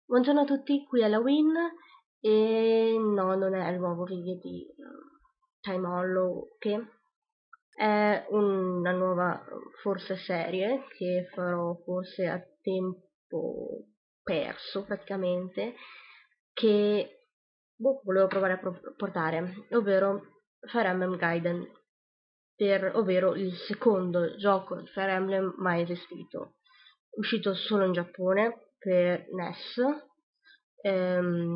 Buongiorno a tutti, qui è la Win e no, non è il nuovo video di Time Hollow che è una nuova forse serie che farò forse a tempo perso praticamente che volevo provare a portare, ovvero Fire Emblem Gaiden, ovvero il secondo gioco di Fire Emblem mai esistito, uscito solo in Giappone per NES, ehm,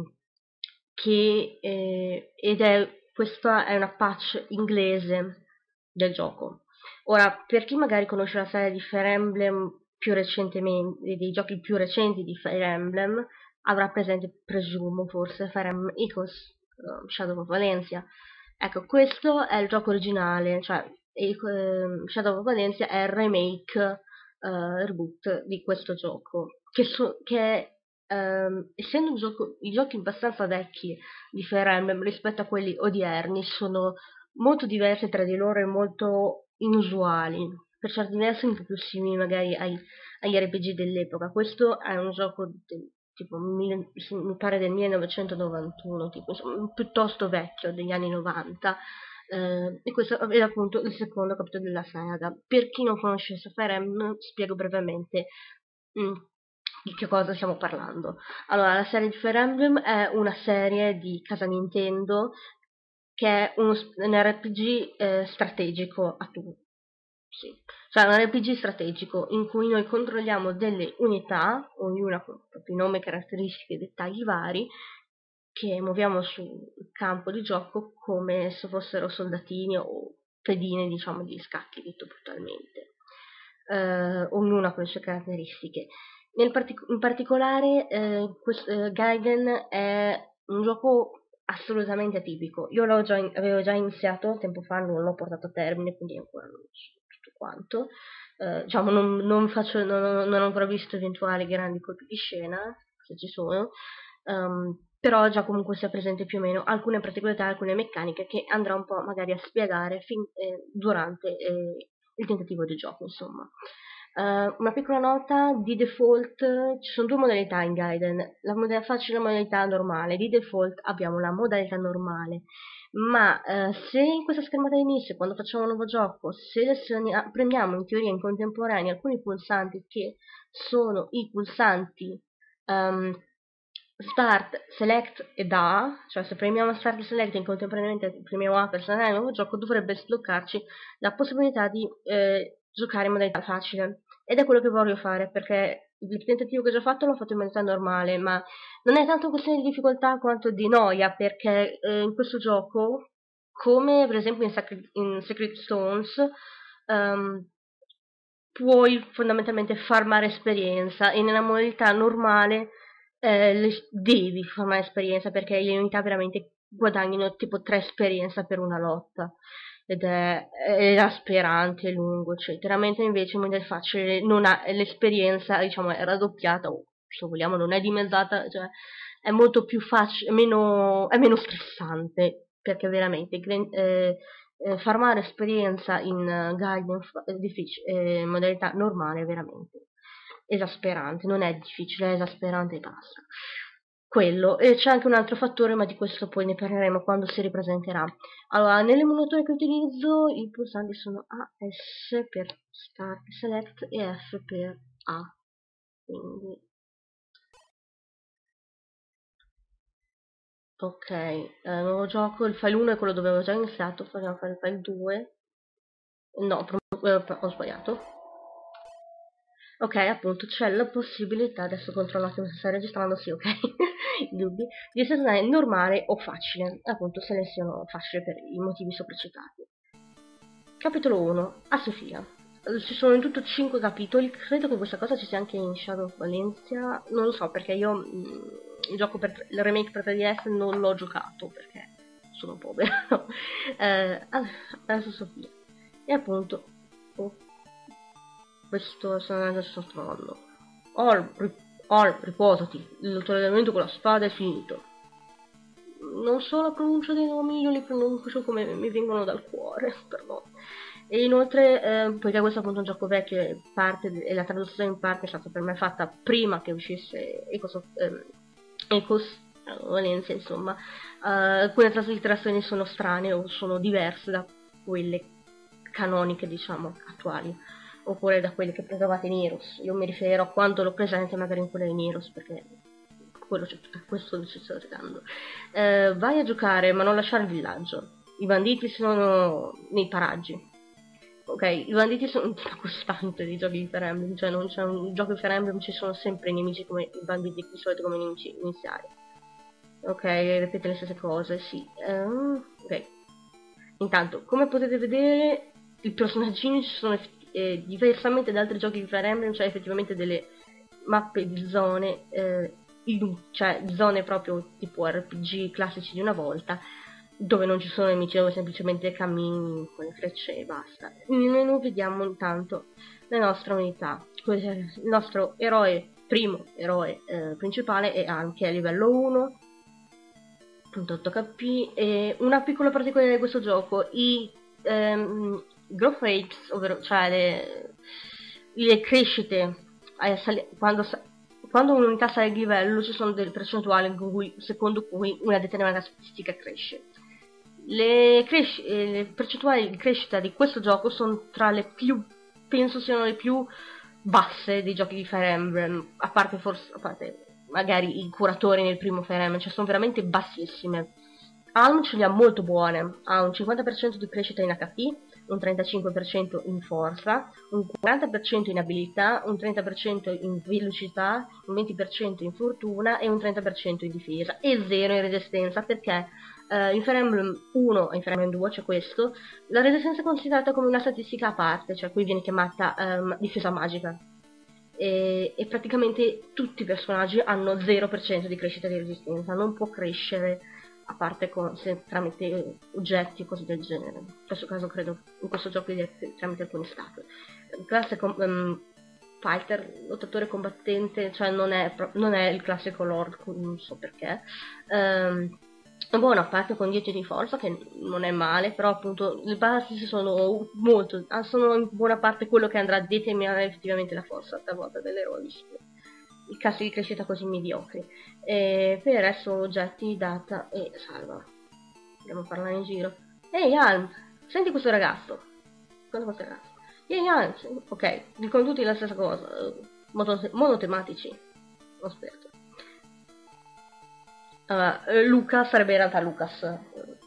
questa è una patch inglese del gioco. Ora, per chi magari conosce la serie di Fire Emblem più recentemente, dei giochi più recenti di Fire Emblem, avrà presente, presumo, forse Fire Emblem Echoes, Shadow of Valencia. Ecco, questo è il gioco originale, cioè Shadow of Valencia è il remake, reboot di questo gioco, essendo i giochi abbastanza vecchi di Fire Emblem rispetto a quelli odierni, sono molto diversi tra di loro e molto inusuali, per certi versi un po' più simili magari agli RPG dell'epoca. Questo è un gioco tipo mi pare del 1991, tipo, insomma, piuttosto vecchio, degli anni 90. E questo è appunto il secondo capitolo della saga. Per chi non conoscesse Fire Emblem, spiego brevemente mm, di che cosa stiamo parlando. Allora, la serie di Fire Emblem è una serie di casa Nintendo che è un RPG strategico a tutti. Sì. Cioè un RPG strategico in cui noi controlliamo delle unità, ognuna con i propri nomi, caratteristiche e dettagli vari, che muoviamo sul campo di gioco come se fossero soldatini o pedine, diciamo, di scacchi, detto brutalmente. Ognuna con le sue caratteristiche. In particolare, Gaiden è un gioco assolutamente atipico. Io avevo già iniziato tempo fa, non l'ho portato a termine, quindi ancora non so tutto quanto. Diciamo, non ho ancora visto eventuali grandi colpi di scena, se ci sono, però già comunque sia presente più o meno alcune particolarità, alcune meccaniche che andrò un po' magari a spiegare durante il tentativo di gioco, insomma. Una piccola nota: di default ci sono due modalità in Gaiden, la modalità facile e la modalità normale. Di default abbiamo la modalità normale, ma se in questa schermata d'inizio, quando facciamo un nuovo gioco, premiamo in teoria in contemporanea alcuni pulsanti che sono i pulsanti um, Start, Select ed A, cioè se premiamo Start e Select e contemporaneamente premiamo A per startare il nuovo gioco, dovrebbe sbloccarci la possibilità di giocare in modalità facile. Ed è quello che voglio fare, perché il tentativo che ho già fatto l'ho fatto in modalità normale, ma non è tanto questione di difficoltà quanto di noia, perché in questo gioco, come per esempio in Secret Stones, ehm, puoi fondamentalmente farmare esperienza, e nella modalità normale devi farmare esperienza, perché le unità veramente guadagnano tipo 3 esperienza per una lotta, ed è esasperante, lungo, eccetera. Mentre invece in modo facile non ha l'esperienza, diciamo, è raddoppiata, o se vogliamo non è dimezzata, cioè è molto più facile, è meno stressante, perché veramente farmare esperienza in Gaiden in modalità normale è veramente esasperante, non è difficile, è esasperante e basta. Quello, e c'è anche un altro fattore, ma di questo poi ne parleremo quando si ripresenterà. Allora, nell'emulatore che utilizzo i pulsanti sono A, S per Start Select e F per A, quindi ok, nuovo gioco, il file 1 è quello dove avevo già iniziato, proviamo a fare il file 2. No, ho sbagliato. Ok, appunto, c'è la possibilità, adesso controllo un attimo se sta registrando, sì, ok, i dubbi, di selezionare normale o facile. Appunto, seleziono facile per i motivi sopracitati. Capitolo 1, a Sofia. Ci sono in tutto 5 capitoli, credo che questa cosa ci sia anche in Shadow of Valencia, non lo so perché io il remake per 3DS non l'ho giocato perché sono povera. No. Adesso Sofia. E appunto, oh, questo sto trovando. Riposati, il tuo allenamento con la spada è finito. Non so la pronuncia dei nomi, io li pronuncio come mi vengono dal cuore, perdone. E inoltre, poiché questo è appunto un gioco vecchio e la traduzione in parte è stata per me fatta prima che uscisse Ecos, Valencia, insomma, alcune traslitterazioni sono strane o sono diverse da quelle canoniche, diciamo, attuali, oppure da quelle che trovate in Heroes. Io mi riferirò a quanto l'ho presente magari in quella in Heroes, perché questo ci sto cercando. Vai a giocare, ma non lasciare il villaggio. I banditi sono nei paraggi. Ok, i banditi sono una costante di giochi di Fire Emblem, cioè non c'è un gioco di Fire Emblem, ci sono sempre nemici come i banditi di solito come nemici iniziali. Ok, ripete le stesse cose, sì. Ok. Intanto, come potete vedere, i personaggini ci sono diversamente da altri giochi di Fire Emblem, cioè effettivamente delle mappe di zone, cioè zone proprio tipo RPG classici di una volta, dove non ci sono nemici, dove semplicemente cammini con le frecce e basta. Nel menu vediamo intanto le nostre unità. Il nostro eroe, primo eroe principale è Arm, che è a livello 1, 8 HP, e una piccola particolarità di questo gioco, i growth rates, ovvero cioè le crescite quando un'unità sale di livello ci sono delle percentuali secondo cui una determinata statistica cresce. Le percentuali di crescita di questo gioco sono tra le più, penso siano le più basse dei giochi di Fire Emblem, a parte magari i curatori nel primo Fire Emblem, cioè sono veramente bassissime. Alm ce li ha molto buone, ha un 50% di crescita in HP, un 35% in forza, un 40% in abilità, un 30% in velocità, un 20% in fortuna e un 30% in difesa e 0 in resistenza, perché in Fire Emblem 1 e in Fire Emblem 2 c'è questo, la resistenza è considerata come una statistica a parte, cioè qui viene chiamata difesa magica. E praticamente tutti i personaggi hanno 0% di crescita di resistenza, non può crescere a parte tramite oggetti e cose del genere. In questo caso credo, in questo gioco tramite alcune statue. Classe fighter, lottatore combattente, cioè non è il classico lord, non so perché. È buono, a parte con 10 di forza, che non è male, però appunto le basi sono sono in buona parte quello che andrà a determinare effettivamente la forza talvolta dell'eroe, i casi di crescita così mediocri. E per il resto oggetti, data e salva. Andiamo a parlare in giro. Ehi Alm, senti questo ragazzo. Guarda questo ragazzo. Ehi Alm, ok, dicono tutti la stessa cosa. Monotematici. Aspetta. Luca sarebbe in realtà Lucas.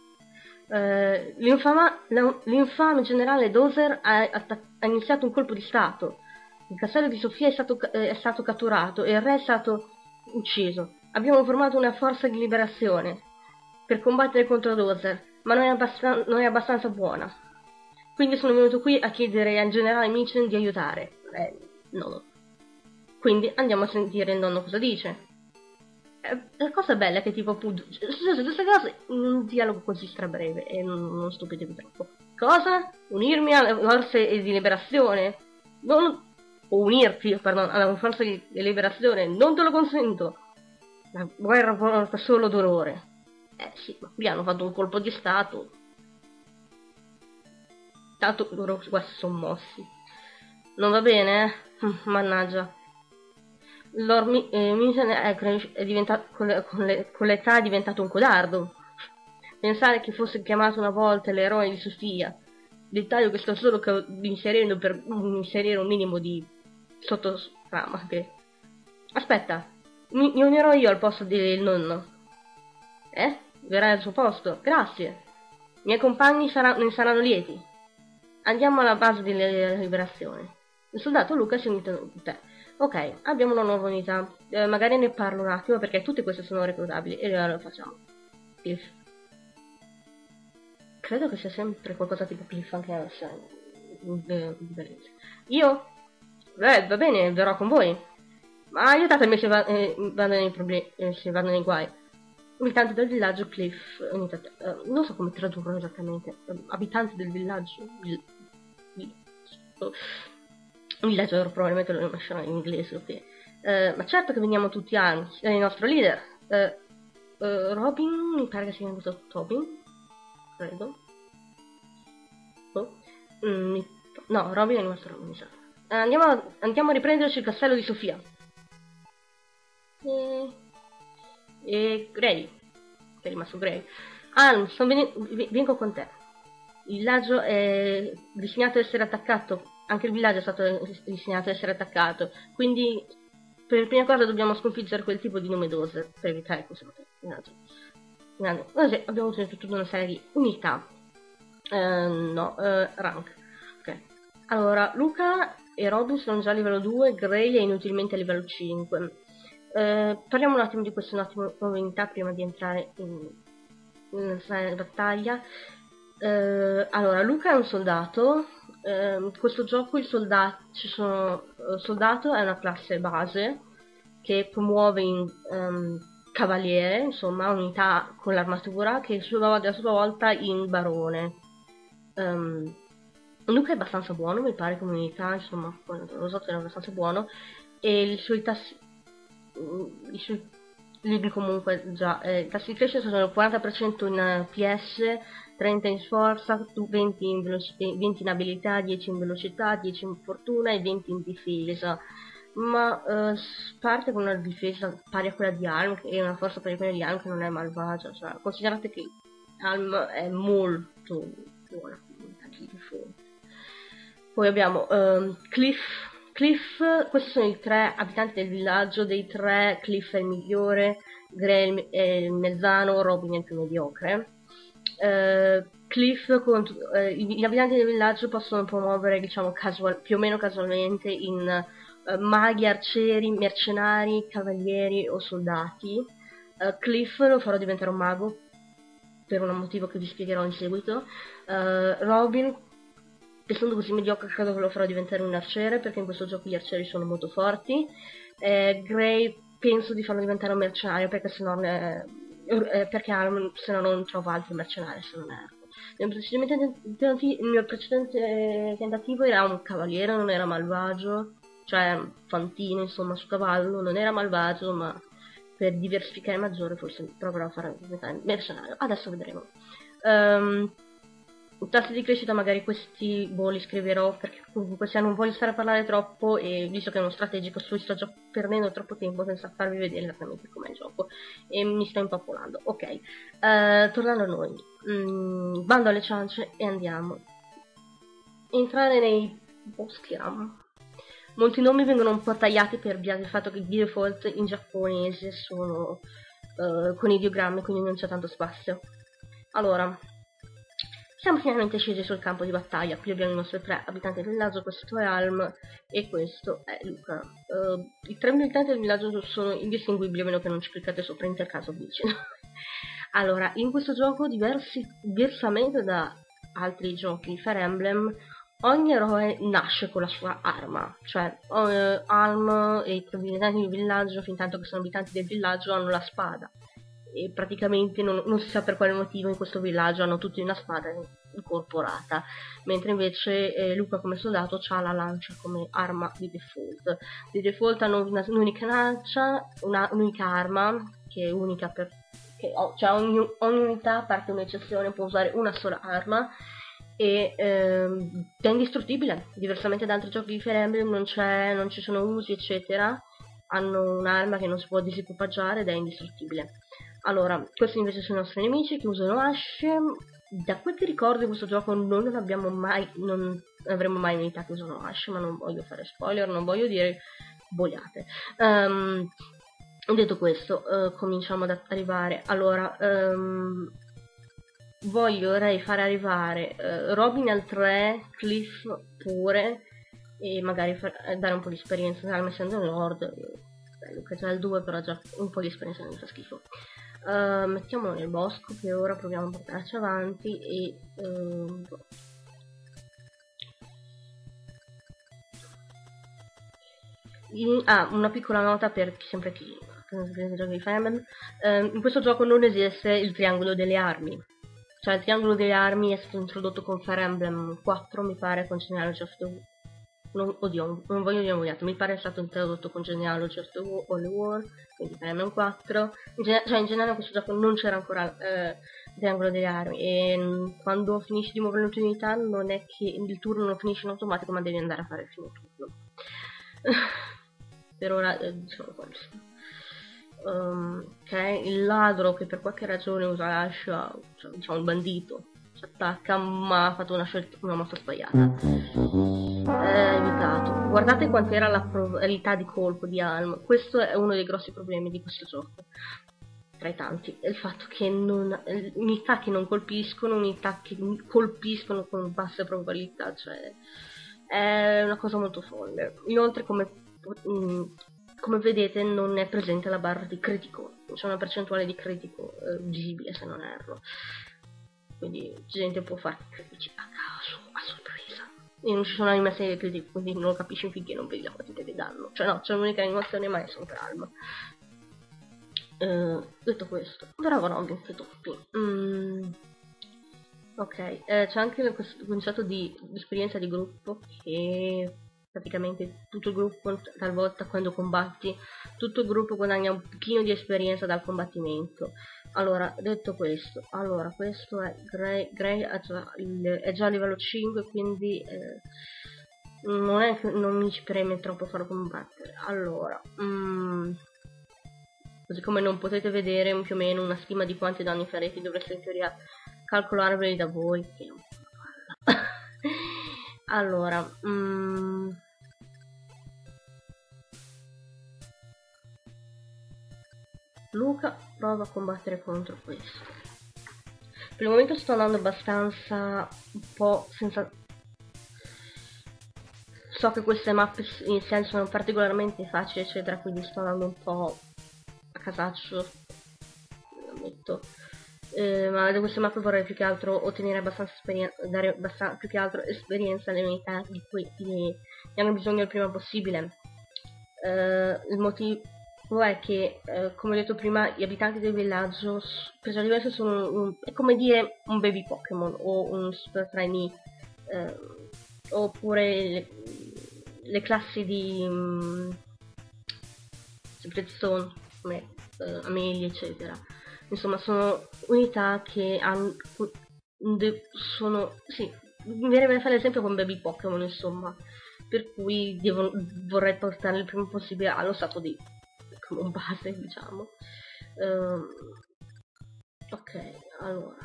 L'infame generale Dozer ha iniziato un colpo di stato. Il castello di Sofia è stato catturato e il re è stato ucciso. Abbiamo formato una forza di liberazione per combattere contro Dozer, ma non è abbastanza buona. Quindi sono venuto qui a chiedere al generale Mitchen di aiutare. No. Quindi andiamo a sentire il nonno cosa dice. La cosa bella è che tipo appunto successe queste cose in un dialogo così strabreve e non stupidevi troppo. Cosa? Unirmi alle forze di liberazione? O unirti, pardon, alla forza di liberazione? Non te lo consento. La guerra porta solo dolore. Sì, ma qui hanno fatto un colpo di stato. Tanto loro quasi sono mossi. Non va bene, eh? Mannaggia. Lord Minson è diventato, con l'età è diventato un codardo. Pensare che fosse chiamato una volta l'eroe di Sofia, dettaglio che sto solo inserendo per inserire un minimo di sottotrama. Aspetta, mi unirò io al posto del nonno. Verrai al suo posto? Grazie. I miei compagni ne saranno lieti. Andiamo alla base di liberazione. Il soldato Luca si è unito a te. Ok, abbiamo una nuova unità. Magari ne parlo un attimo perché tutte queste sono reclutabili e allora lo facciamo. Cliff. Credo che sia sempre qualcosa tipo Cliff anche adesso. Io? Va bene, verrò con voi. Ma aiutatemi se vado nei problemi, se vado nei guai. Abitante del villaggio Cliff. Non so come tradurlo esattamente. Abitante del villaggio. Villaggio probabilmente lo lascerò in inglese, ok. Ma certo che veniamo tutti armi. È il nostro leader. Robin, mi pare che sia venuto Tobin. Credo. No, Robin è il nostro Robin, mi sa. Andiamo a riprenderci il castello di Sofia. e Gray, che è rimasto Gray. Alm, vengo con te. Il villaggio è destinato ad essere attaccato, anche il villaggio è stato destinato ad essere attaccato, quindi per prima cosa dobbiamo sconfiggere quel tipo di numedoser per evitare questo villaggio. Così abbiamo ottenuto tutta una serie di unità. Rank. Ok. Allora, Luca e Robin sono già a livello 2, Gray è inutilmente a livello 5. Parliamo un attimo di queste nuove unità prima di entrare in battaglia. Allora, Luca è un soldato. Questo gioco il soldato è una classe base che promuove in cavaliere, insomma unità con l'armatura che a sua volta in barone. Luca è abbastanza buono, mi pare, come unità, insomma lo so che è abbastanza buono, e i suoi tassi comunque già i tassi di crescita sono il 40% in PS, 30 in sforza, 20 in, 20 in abilità, 10 in velocità, 10 in fortuna e 20 in difesa. Ma parte con una difesa pari a quella di Alm e una forza pari a quella di Alm che non è malvagia, cioè considerate che Alm è molto buona di difesa. Poi abbiamo Cliff, questi sono i 3 abitanti del villaggio. Dei 3 Cliff è il migliore, Gray è il mezzano, Robin è il più mediocre. Cliff, gli abitanti del villaggio possono promuovere, diciamo, più o meno casualmente in maghi, arcieri, mercenari, cavalieri o soldati. Cliff lo farò diventare un mago per un motivo che vi spiegherò in seguito. Robin, essendo così mediocre, credo che lo farò diventare un arciere, perché in questo gioco gli arcieri sono molto forti. Gray penso di farlo diventare un mercenario, perché se no non trovo altri mercenari se non Ergo. Il mio precedente tentativo era un cavaliere, non era malvagio, cioè fantino insomma su cavallo, non era malvagio, ma per diversificare maggiore forse proverò a fare diventare mercenario. Adesso vedremo. Tassi di crescita magari questi li scriverò, perché comunque se non voglio stare a parlare troppo, e visto che è uno strategico sto già perdendo troppo tempo senza farvi vedere esattamente com'è il gioco e mi sto impapolando. Ok, tornando a noi, bando alle ciance e andiamo. Entrare nei boschi Ram. Molti nomi vengono un po' tagliati per via del fatto che di default in giapponese sono con ideogrammi, quindi non c'è tanto spazio. Allora, siamo finalmente scesi sul campo di battaglia. Qui abbiamo i nostri 3 abitanti del villaggio, questo è Alm e questo è Luca. I 3 abitanti del villaggio sono indistinguibili, a meno che non ci cliccate sopra in caso vicino. Allora, in questo gioco, diversamente da altri giochi di Fire Emblem, ogni eroe nasce con la sua arma. Cioè, Alm e i 3 abitanti del villaggio, fin tanto che sono abitanti del villaggio, hanno la spada. E praticamente non si sa per quale motivo in questo villaggio hanno tutti una spada incorporata, mentre invece Luca come soldato ha la lancia come arma di default. Di default hanno un'unica lancia, un'unica arma che è unica cioè ogni unità, a parte un'eccezione, può usare una sola arma e è indistruttibile. Diversamente da altri giochi di Fire Emblem non ci sono usi eccetera, hanno un'arma che non si può disequipaggiare ed è indistruttibile. Allora, questi invece sono i nostri nemici che usano asce. Da quel che ricordo in questo gioco non avremo mai unità che usano asce, ma non voglio fare spoiler, non voglio dire boiate. Detto questo, cominciamo ad arrivare. Allora, vorrei fare arrivare Robin al 3, Cliff pure, e magari dare un po' di esperienza, essendo un Lord. Luca già il 2, però già un po' di esperienza non fa schifo. Mettiamolo nel bosco, che ora proviamo a portarci avanti e una piccola nota per sempre chi di Fire Emblem. In questo gioco non esiste il triangolo delle armi, cioè il triangolo delle armi è stato introdotto con Fire Emblem 4 mi pare, con Genealogy of the non voglio dire vogliato, mi pare è stato introdotto con Genealogy of the War, quindi Fire Emblem 4. Cioè in generale in questo gioco non c'era ancora il triangolo delle armi, e quando finisci di muovere l'unità non è che il turno non finisce in automatico, ma devi andare a fare il fine turno. Per ora diciamo questo. che è il ladro che per qualche ragione usa l'ascia, cioè, diciamo il bandito, si attacca ma ha fatto una mossa sbagliata. Evitato. Guardate quant'era la probabilità di colpo di Alm. Questo è uno dei grossi problemi di questo gioco, tra i tanti, è il fatto che unità che non colpiscono, unità che colpiscono con basse probabilità, cioè è una cosa molto folle. Inoltre, come vedete, non è presente la barra di critico, c'è una percentuale di critico visibile, se non erro, quindi gente può fare critici a caso, a sorpresa, e non ci sono animazioni di critico, quindi non lo capisci finché non vedi la quantità che danno, cioè no, c'è un'unica animazione ma è sempre Alma. Detto questo, bravo Robin, che toppi. Ok, c'è anche questo concetto di esperienza di gruppo, che praticamente tutto il gruppo, talvolta quando combatti, tutto il gruppo guadagna un pochino di esperienza dal combattimento. Allora, detto questo, questo è Gray è già a livello 5, quindi non mi ci preme troppo farlo combattere. Allora, così come non potete vedere più o meno una stima di quanti danni farete, dovreste in teoria calcolarveli da voi, che è un po' una palla. Allora, Luca prova a combattere contro questo. Per il momento sto andando abbastanza un po' senza... So che queste mappe in senso sono particolarmente facili eccetera, quindi sto andando un po' a casaccio, lo ammetto. Ma da queste mappe vorrei più che altro ottenere abbastanza esperienza, dare più che altro esperienza alle unità di cui ne hanno bisogno il prima possibile. Il motivo è che, come ho detto prima, gli abitanti del villaggio per certi versi sono è come dire un baby Pokémon o un super trainee, oppure le classi di Secret Stone come Amelie eccetera. Insomma, sono unità che hanno sì, mi viene da fare l'esempio con baby Pokémon, insomma, per cui vorrei portare il prima possibile allo stato di Pokémon base, diciamo. Ok, allora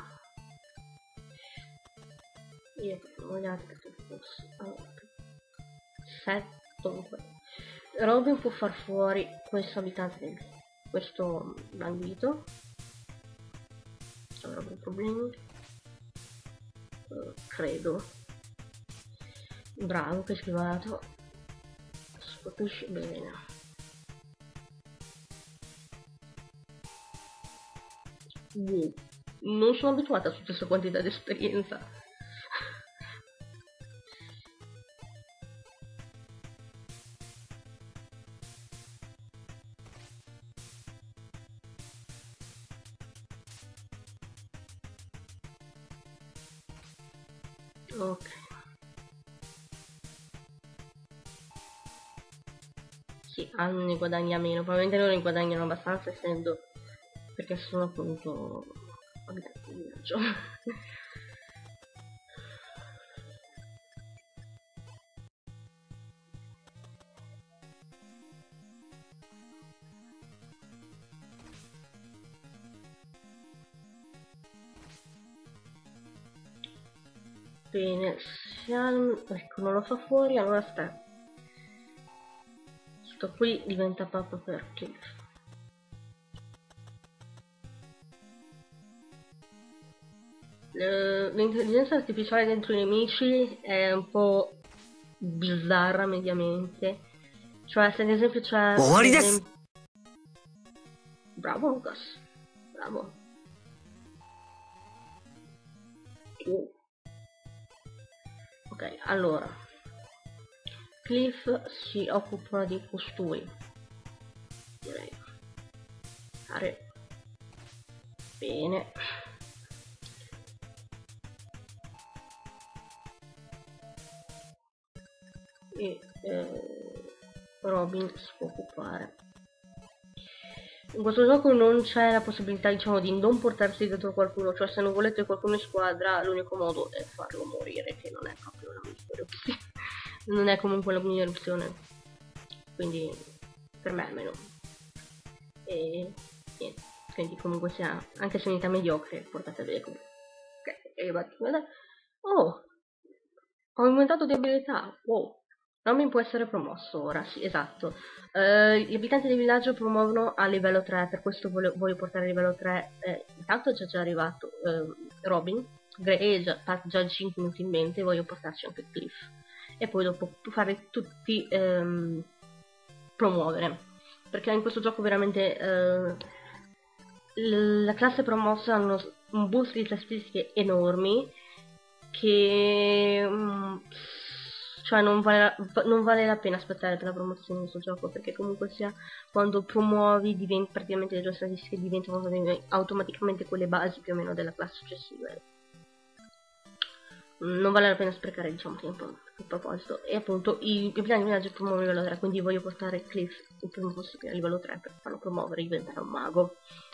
io vogliate che fosse allora, dunque Robin può far fuori questo abitante questo bandito, avrò dei problemi, credo. Bravo, che schivato, colpisce bene. Non sono abituata a tutta questa quantità di esperienza. Ok. Sì, ne guadagna meno, probabilmente non ne guadagnano abbastanza essendo perché sono appunto abitanti di viaggio. Bene, ecco, non lo fa fuori, allora aspetta. Sto qui diventa proprio per Cliff. L'intelligenza artificiale dentro i nemici è un po' bizzarra mediamente. Cioè, se ad esempio c'è... Bravo Lucas, bravo. Ok, allora Cliff si occupa di costui, direi. Fare bene. E Robin si può occupare. In questo gioco non c'è la possibilità, diciamo, di non portarsi dietro qualcuno, cioè se non volete qualcuno in squadra l'unico modo è farlo morire, che non è proprio la migliore opzione. Non è comunque la migliore opzione, quindi per me almeno. e niente, quindi comunque sia, anche se unità mediocre, portate via comunque. Ok, e oh, ho aumentato di abilità, wow. Robin può essere promosso ora, sì, esatto. Gli abitanti del villaggio promuovono a livello 3, per questo voglio portare a livello 3. Intanto è già arrivato Robin, Gray è già 5 minuti in mente, voglio portarci anche Cliff. E poi dopo fare tutti promuovere. Perché in questo gioco veramente la classe promossa hanno un boost di statistiche enormi che cioè non vale la pena aspettare per la promozione di questo gioco, perché comunque sia quando promuovi praticamente le tue statistiche diventano automaticamente quelle basi più o meno della classe successiva. Non vale la pena sprecare, diciamo, tempo a proposito. E appunto i piani di viaggio promuovono il livello 3, quindi voglio portare Cliff il primo possibile a livello 3 per farlo promuovere e diventare un mago.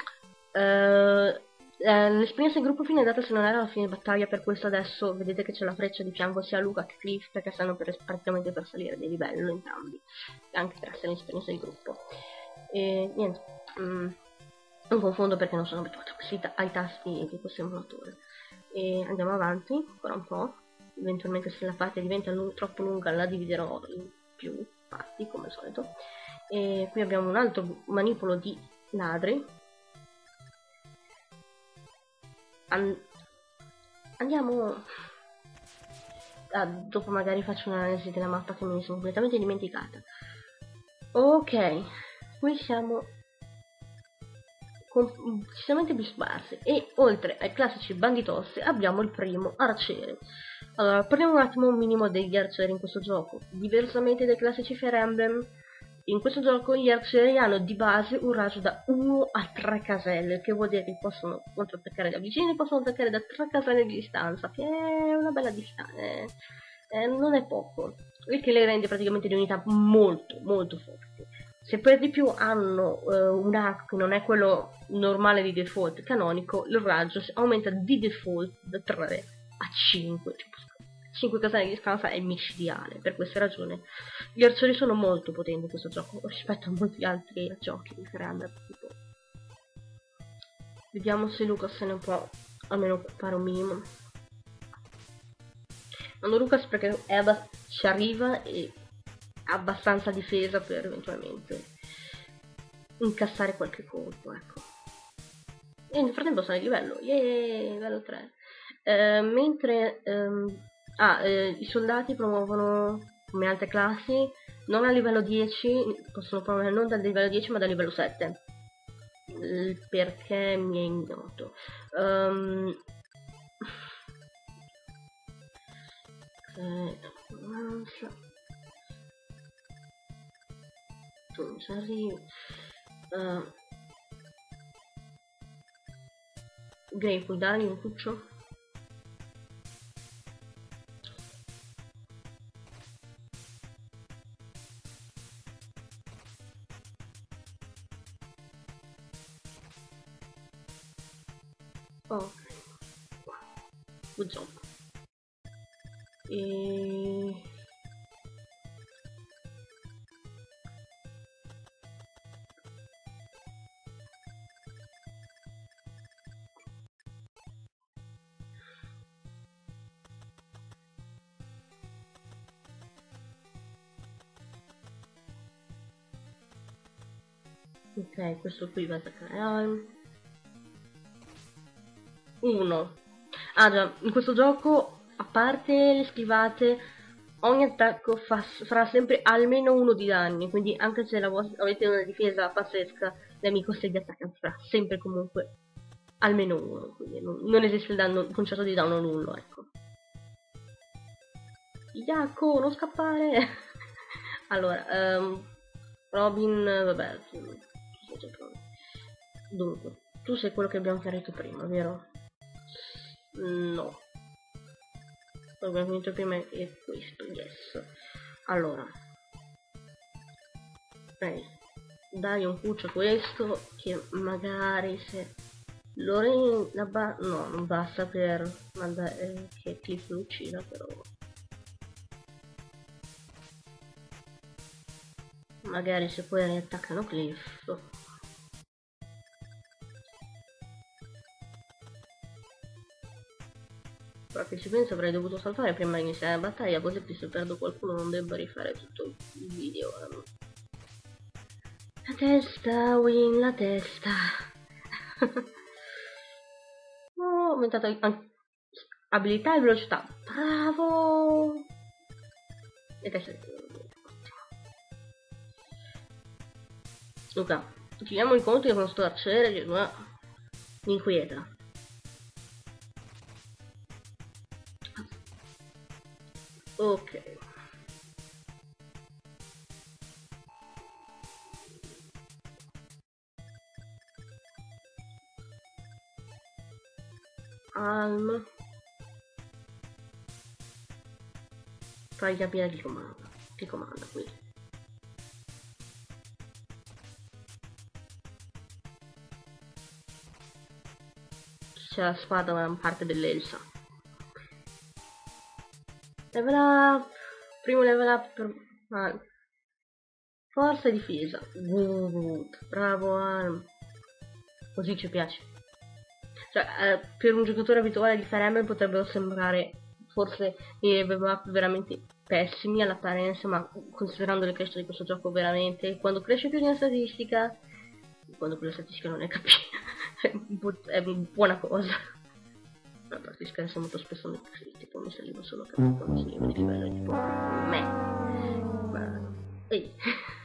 L'esperienza in gruppo fine è data se non era la fine battaglia, per questo adesso vedete che c'è la freccia di fianco sia a Luca che a Cliff, perché stanno praticamente per salire di livello entrambi, anche per essere in esperienza di gruppo. E niente, non confondo perché non sono abituato ai tasti di questo emulatore. E andiamo avanti ancora un po', eventualmente se la parte diventa troppo lunga la dividerò in più parti come al solito. E qui abbiamo un altro manipolo di ladri. Andiamo dopo magari faccio un'analisi della mappa che mi sono completamente dimenticata. Ok, qui siamo decisamente più sparsi e oltre ai classici banditosse abbiamo il primo arciere. Allora, parliamo un attimo un minimo degli arcieri in questo gioco. Diversamente dai classici Fire Emblem, in questo gioco gli arcieri hanno di base un raggio da 1 a 3 caselle, che vuol dire che possono controattaccare da vicini, possono attaccare da 3 caselle di distanza, che è una bella distanza, non è poco, il che le rende praticamente di unità molto molto forti. Se per di più hanno un arco che non è quello normale di default canonico, il raggio aumenta di default da 3 a 5, tipo 5 caselle di distanza è micidiale. Per questa ragione gli arcieri sono molto potenti in questo gioco rispetto a molti altri giochi di Fire Emblem. Vediamo se Lucas se ne può almeno occupare un minimo. Non Lucas perché ci arriva e ha abbastanza difesa per eventualmente incassare qualche colpo, ecco. E nel frattempo sono di livello, livello 3. Mentre i soldati promuovono come altre classi non a livello 10, possono promuovere non dal livello 10 ma dal livello 7. Perché mi è ignoto. ci arrivo. Grey, puoi darmi un cuccio? Oh, good job. Ok, questo qui va a attaccare. 1. Ah già, in questo gioco, a parte le schivate, ogni attacco farà sempre almeno 1 di danni, quindi anche se avete una difesa pazzesca, nemico se vi attacca farà sempre comunque almeno 1, quindi non esiste il danno, il concetto di danno nullo, ecco. Jaco, non scappare! Allora, Robin, vabbè, dunque, tu sei quello che abbiamo chiarito prima, vero? No. Quello che abbiamo finito prima è questo, yes. Allora. Dai un cuccio a questo, che magari se Lorraine no, non basta per mandare che Cliff lo uccida, però magari se poi riattaccano Cliff Però che ci penso avrei dovuto salvare prima di iniziare la battaglia, così che se perdo qualcuno non debba rifare tutto il video. La testa, Win, la testa. Oh, ho aumentato anche abilità e velocità. Bravo! E testa. Luca, chiudiamo i conti con sto arciere che mi inquieta. Ok. Alm. Fai capire chi comanda. Chi comanda qui. C'è la spada da parte dell'Elsa. Level up. Primo level up per Alm. Forza e difesa. Good. Bravo Alm. Così ci piace. Cioè, per un giocatore abituale di Fire Emblem potrebbero sembrare forse i level up veramente pessimi all'apparenza, ma considerando le crescite di questo gioco veramente, quando cresce più di una statistica, quando quella statistica non è è buona cosa. A parte scherzo, molto spesso mi tipo mi salivo solo quando mi salivo di livello tipo ma ehi.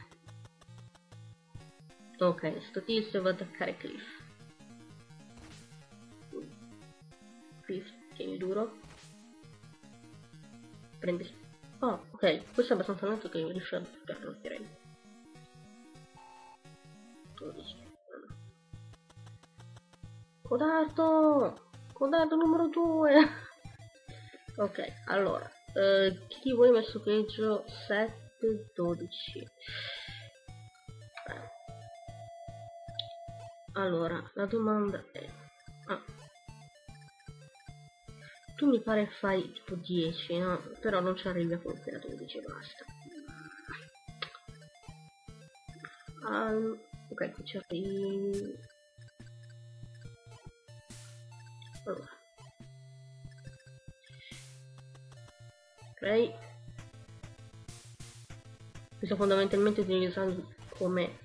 Ok, sto tizio va ad attaccare Cliff. Cliff, tieni duro. Prendi. Oh, ok, questo è abbastanza netto che riesce a picchiarlo, direi. 12. Codardo! Codardo numero 2! Ok, allora. Chi vuoi messo peggio? 7, 12. Allora, la domanda è... Ah. Tu mi pare fai tipo 10, no? Però non ci arrivi a compiere 12 e basta. Ok, qui ci arrivi... Allora. Ok. Questo fondamentalmente utilizzando come...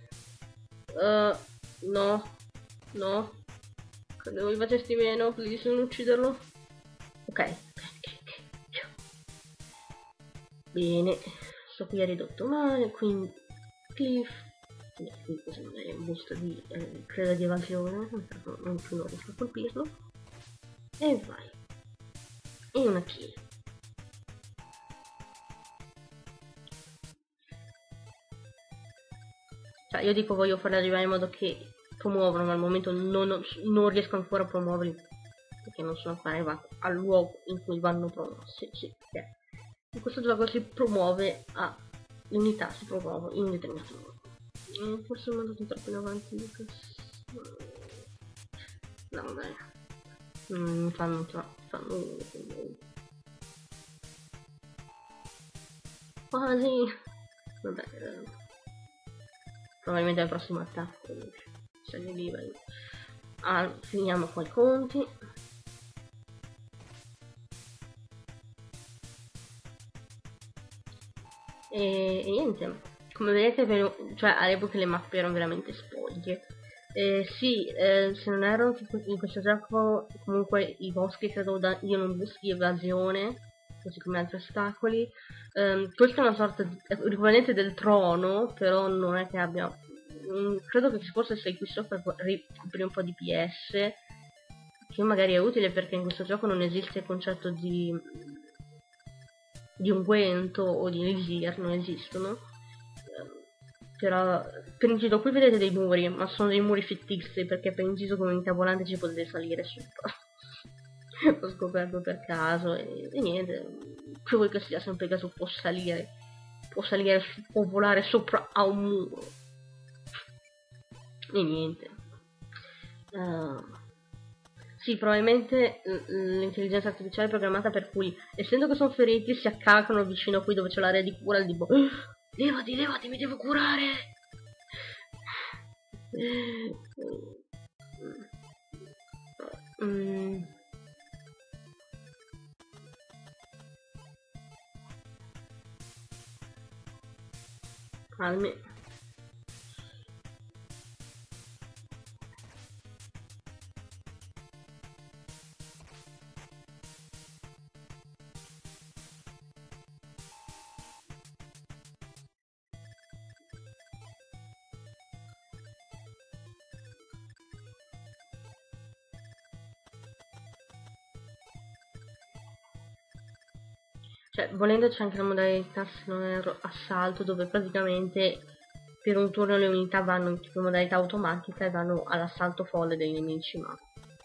no. No. Credevo mi facesti meno, please non ucciderlo. Ok. Bene. Sto qui è ridotto male, quindi... Cliff. Qui così non è un boost di creda di evasione, non più non riesco a colpirlo. E vai. E una kill. Cioè io dico voglio farli arrivare in modo che promuovono, ma al momento non riesco ancora a promuoverli perché non sono ancora arrivato al luogo in cui vanno promossi. Sì, in questo gioco si promuove a l'unità, si promuove in un determinato modo. Forse sono andato troppo in avanti Lucas. No, vabbè. Mi fanno troppo. Quasi. Vabbè. Probabilmente al prossimo attacco. Sali i livelli. Finiamo qua i conti. E niente. Come vedete, cioè all'epoca le mappe erano veramente spoglie. Sì, se non erro in questo gioco comunque i boschi credo diano un boost di evasione, così come altri ostacoli. Questa è una sorta di equivalente del trono, però non è che abbia... credo che forse sei qui sopra per ricoprire un po' di PS, che magari è utile perché in questo gioco non esiste il concetto di unguento o di elisir, non esistono. Però per inciso qui vedete dei muri, ma sono dei muri fittizi perché per inciso come in volante ci potete salire sopra. L'ho scoperto per caso e niente, che vuoi che sia, sempre caso può salire, può volare sopra a un muro. E niente. Sì, probabilmente l'intelligenza artificiale è programmata per cui, essendo che sono feriti, si attaccano vicino a qui dove c'è l'area di cura, tipo levati, levati, mi devo curare! Almi. Cioè, volendo c'è anche la modalità, se non erro, assalto, dove praticamente per un turno le unità vanno in tipo modalità automatica e vanno all'assalto folle dei nemici, ma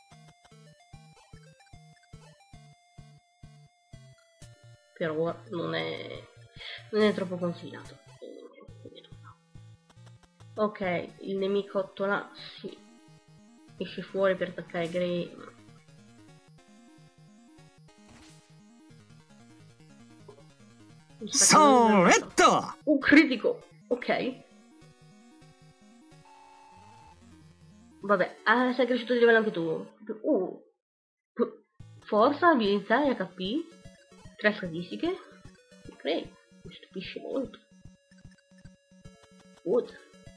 per ora non è troppo consigliato. Ok, il nemicotto là si esce fuori per attaccare Grey. Soletto! Un critico! Ok. Vabbè, sei cresciuto di livello anche tu. Forza, abilità e HP. 3 statistiche. Ok, mi stupisce molto. Good.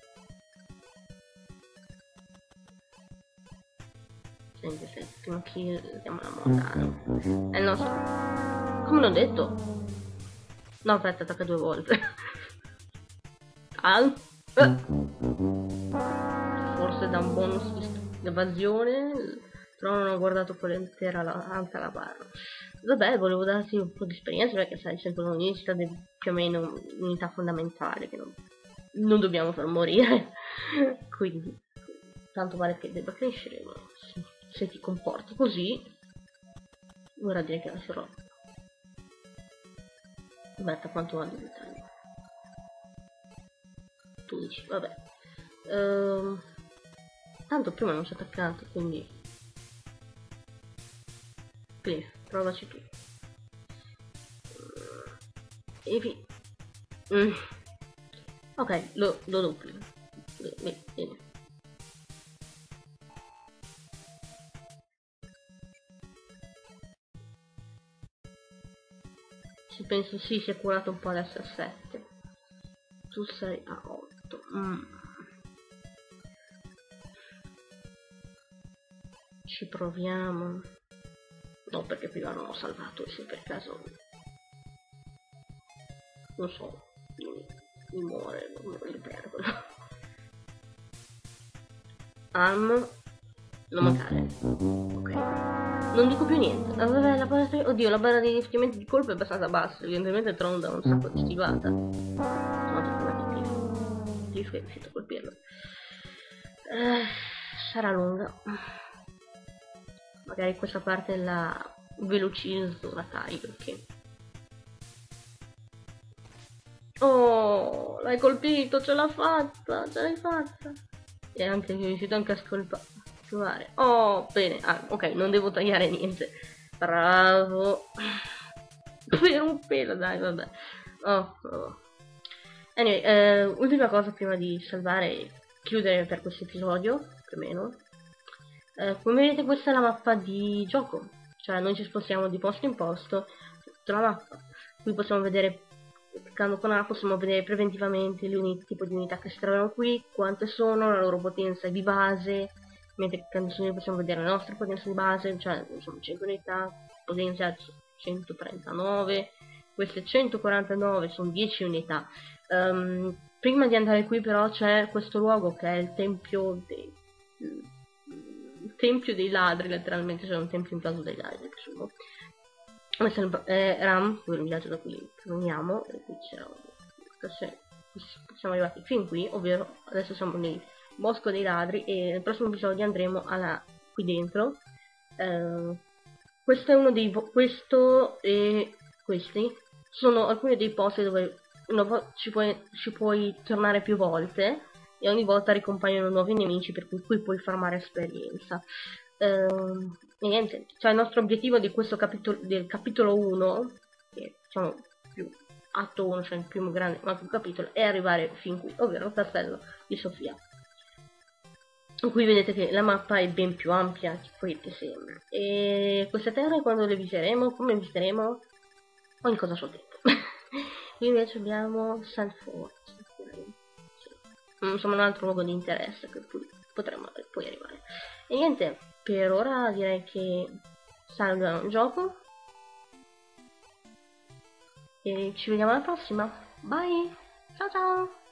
Senti, prima kill, diamo la montana. È il nostro. Come l'ho detto? No, aspetta, attacca 2 volte. Forse da un bonus di evasione, però non ho guardato quella intera anche la barra. Vabbè, volevo darti un po' di esperienza perché sai, sempre un'unità più o meno un'unità fondamentale che non dobbiamo far morire. Quindi, tanto vale che debba crescere, ma se ti comporti così, ora direi che la sarò. Aspetta, quanto va di dettaglio? 12, vabbè. Tanto prima non ci ho attaccato, quindi provaci tu. E ok, lo doppio. Bene. Ci penso sì, si è curato un po' adesso a 7. Tu sei a 8. Ci proviamo. No, perché prima non ho salvato, e se per caso non so, mi muore, non li perdo. Non mancare. Ok. Non dico più niente. Vabbè, oddio, la barra di effettivamente di colpo è abbastanza bassa, evidentemente Tron dà un sacco di schivata. Cliff è riuscito a colpirlo. Sarà lunga. Magari questa parte la velocizzo, la taglio, ok. Oh, l'hai colpito, ce l'hai fatta. E anche riuscito anche a scovare. Oh, bene. Ok, non devo tagliare niente. Bravo. Per un pelo, dai, vabbè. Oh. Anyway, ultima cosa prima di salvare e chiudere per questo episodio, più o meno. Come vedete questa è la mappa di gioco. Cioè noi ci spostiamo di posto in posto tutta la mappa. Qui possiamo vedere, cliccando con A, possiamo vedere preventivamente il tipo di unità che si trovano qui, quante sono, la loro potenza di base, mentre cliccando su noi possiamo vedere la nostra potenza di base, cioè insomma 100 unità, potenza 139, queste 149 sono 10 unità. Prima di andare qui però c'è questo luogo che è il tempio dei ladri, letteralmente c'è un tempio in caso dei ladri, presumo. Questo è Ram, il villaggio da cui veniamo, e qui c'era siamo arrivati fin qui, ovvero adesso siamo nel bosco dei ladri e nel prossimo episodio andremo qui dentro. Questo è uno dei questo e questi sono alcuni dei posti dove ci puoi tornare più volte e ogni volta ricompaiono nuovi nemici per cui puoi farmare esperienza. E niente, cioè il nostro obiettivo di questo del capitolo 1, che diciamo più atto 1, cioè il primo grande capitolo, è arrivare fin qui, ovvero il castello di Sofia. Qui vedete che la mappa è ben più ampia di quel che sembra. E queste terre quando le visiteremo, come visiteremo, ogni cosa a suo tempo. Qui invece abbiamo Sandford. insomma un altro luogo di interesse che potremmo poi arrivare. E niente, per ora direi che salve un gioco e ci vediamo alla prossima. Bye, ciao ciao.